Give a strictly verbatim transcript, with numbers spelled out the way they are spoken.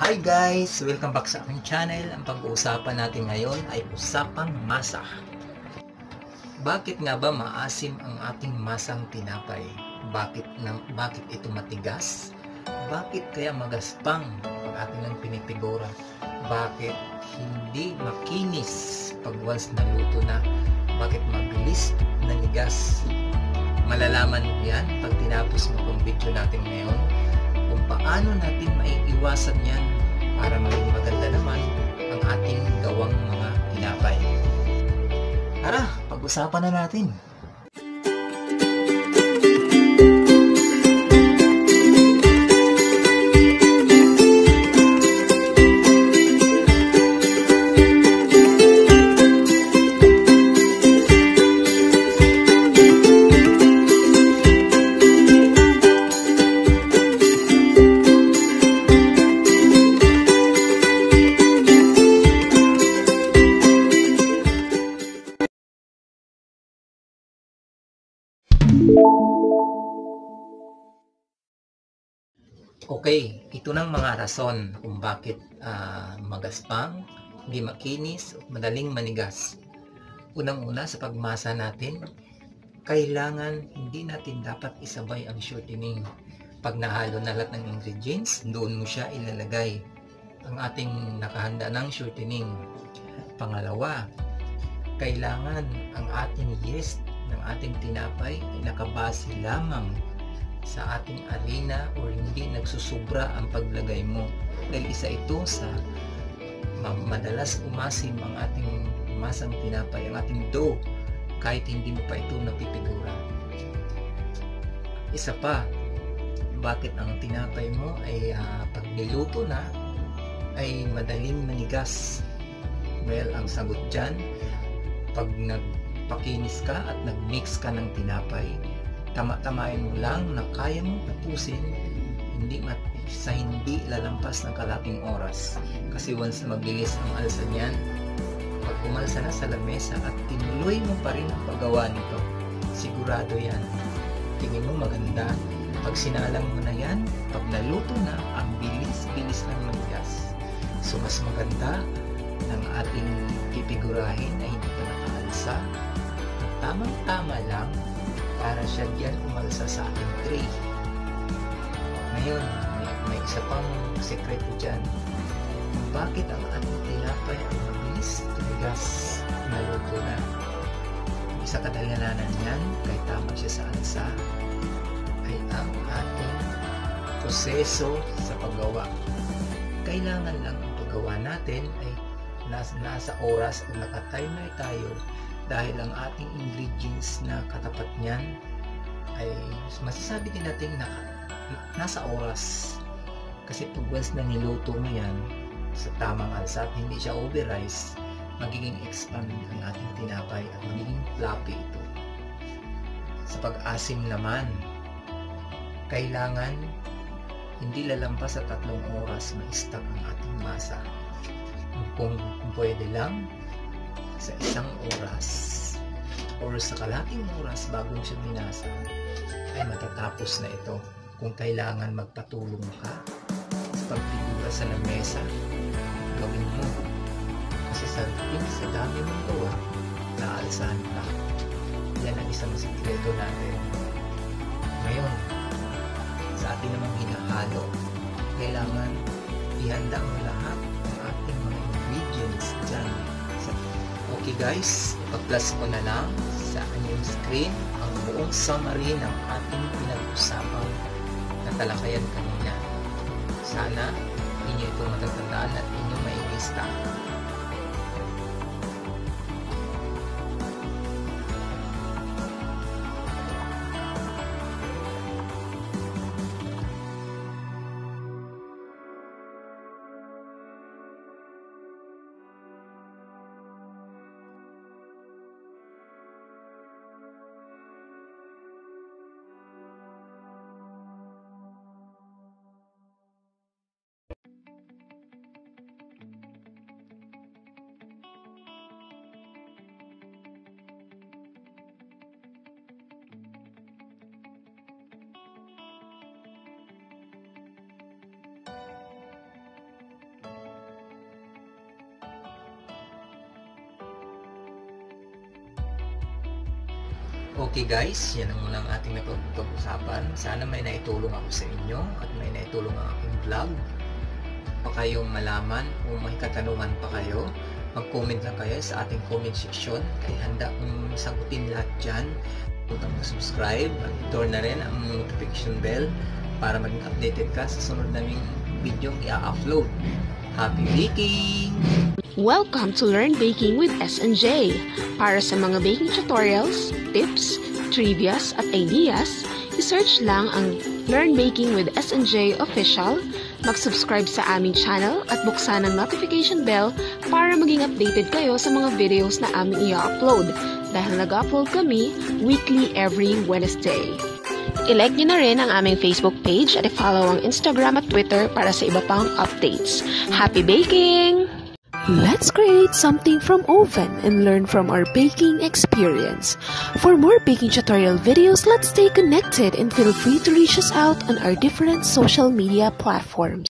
Hi guys! Welcome back sa aking channel. Ang pag-uusapan natin ngayon ay usapang masa. Bakit nga ba maasim ang ating masang tinapay? Bakit, na, bakit ito matigas? Bakit kaya magaspang pag atin lang pinipigura? Bakit hindi makinis pag once naluto na? Bakit mabilis nanigas? Malalaman mo yan pag tinapos mo itong video natin ngayon, kung paano natin maiiwasan yan para maging maganda naman ang ating gawang mga tinapay. Tara, pag-usapan na natin. Okay, ito ng mga rason kung bakit uh, magaspang, hindi makinis, o madaling manigas. Unang-una, sa pagmasa natin, kailangan hindi natin dapat isabay ang shortening. Pag nahalo na lahat ng ingredients, doon mo siya ilalagay ang ating nakahanda ng shortening. Pangalawa, kailangan ang ating yeast ng ating tinapay ay nakabase lamang sa ating arena o hindi nagsusubra ang paglagay mo, dahil isa ito sa madalas umasim ang ating masang tinapay, ang ating dough, kahit hindi mo pa ito napipigura. Isa pa, bakit ang tinapay mo ay uh, pag niluto na ay madaling manigas? Well, ang sagot dyan, pag nagpakinis ka at nagmix ka ng tinapay, tama-tamain mo lang na kaya mong tapusin hindi mat sa hindi lalampas ng kalating oras. Kasi once na maglilis ang alsa niyan, pag umalsa na sa lamesa at tinuloy mo pa rin ang paggawa nito, sigurado yan, tingin mo maganda. Pag sinalang mo na yan, pag naluto na, ang bilis-bilis ng manigas. So mas maganda ng ating pipigurahin na hindi pa nakaalsa, tamang-tama lang para siya diyan umalsa sa ating tray. Ngayon, may, may isa pang sekreto dyan. Bakit ang ating tinapay ang mabilis tumigas naluto na? Isa kadalanan yan, kahit tama siya sa alsa, ay ang ating proseso sa paggawa. Kailangan lang ang paggawa natin ay nasa, nasa oras o naka-timer tayo, dahil ang ating ingredients na katapat niyan ay masasabi din natin na nasa oras. Kasi pag once na niluto mo yan sa tamang alsa at hindi siya over-rice, magiging expand ang ating tinapay at magiging floppy ito. Sa pag-asim naman, kailangan hindi lalampas sa tatlong oras ma-stack ang ating masa. Kung, kung pwede lang, sa isang oras or sa kalating oras bago mo siya minasa ay matatapos na ito. Kung kailangan magpatulong ka sa pagfigura sa lamesa, gawin mo. Kasi sa, sa dami mong gawa, naalsahan ka. Yan ang isang sikreto natin. Ngayon, sa ating namang hinahalo, kailangan ihanda mo lahat ng ating mga ingredients dyan. Okay guys, ipa-plus ko na lang sa inyong screen ang buong summary ng ating pinag-usapang natalakayan kanina. Sana inyo ito matatandaan at inyo mailista. Okay guys, yan ang munang ating napag-usapan. Sana may naitulong ako sa inyo at may naitulong ang aking vlog. Pa kayong malaman kung may katanungan pa kayo, mag-comment lang kayo sa ating comment section. Kaya handa kong sagutin lahat dyan. Huwag mag-subscribe at i-turn na rin ang notification bell para maging updated ka sa sunod naming video i-upload. Happy baking! Welcome to Learn Baking with S and J. Para sa mga baking tutorials, tips, trivias at ideas, i-search lang ang Learn Baking with S and J Official, mag-subscribe sa aming channel at buksan ang notification bell para maging updated kayo sa mga videos na aming i-upload dahil nag-upload kami weekly every Wednesday. I-like nyo na rin ang aming Facebook page at i-follow ang Instagram at Twitter para sa iba pang updates. Happy baking! Let's create something from oven and learn from our baking experience. For more baking tutorial videos, let's stay connected and feel free to reach us out on our different social media platforms.